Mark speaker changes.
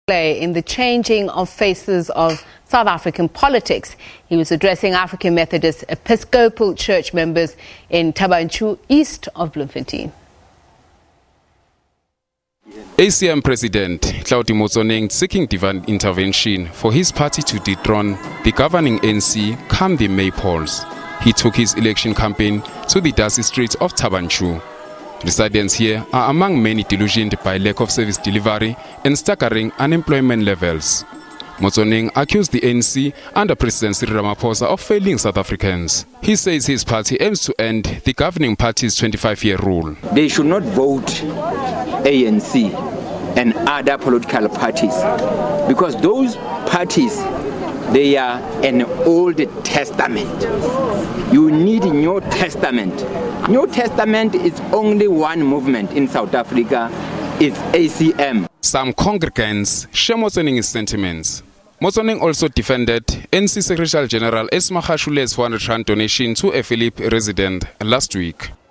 Speaker 1: play in the changing of faces of South African politics. He was addressing African Methodist Episcopal Church members in Thaba Nchu, east of Bloemfontein.
Speaker 2: ACM President Hlaudi Motsoeneng seeking divine intervention for his party to dethrone the governing ANC come the May polls. He took his election campaign to the dusty streets of Thaba Nchu. Residents here are among many delusioned by lack of service delivery and staggering unemployment levels. Motsoeneng accused the ANC under President Cyril Ramaphosa of failing South Africans. He says his party aims to end the governing party's 25-year rule.
Speaker 3: They should not vote ANC and other political parties because those parties, they are an Old Testament. You need a New Testament. New Testament is only one movement in South Africa. It's ACM.
Speaker 2: Some congregants share Motsoeneng's sentiments. Motsoeneng also defended NC Secretary General Esma Gashule's 400 rand donation to a Philip resident last week.